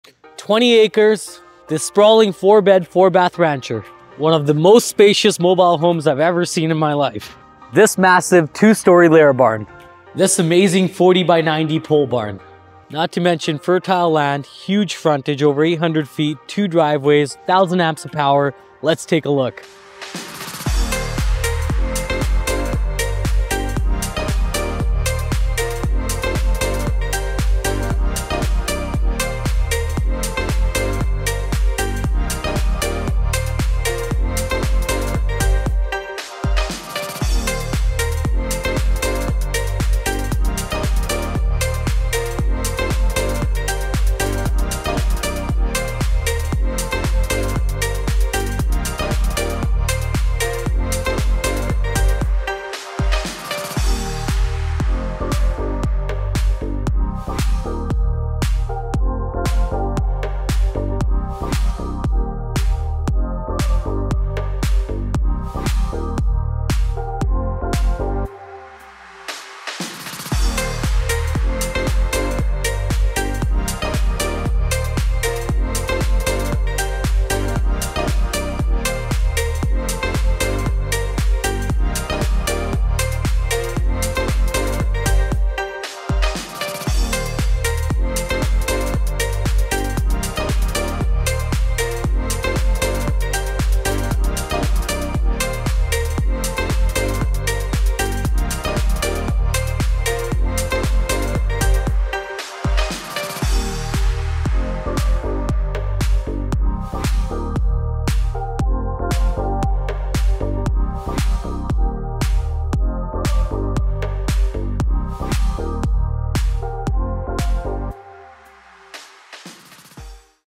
20 acres, this sprawling 4-bed, 4-bath rancher. One of the most spacious mobile homes I've ever seen in my life. This massive 2-story layer barn. This amazing 40 by 90 pole barn. Not to mention fertile land, huge frontage, over 800 feet, 2 driveways, 1,000 amps of power. Let's take a look.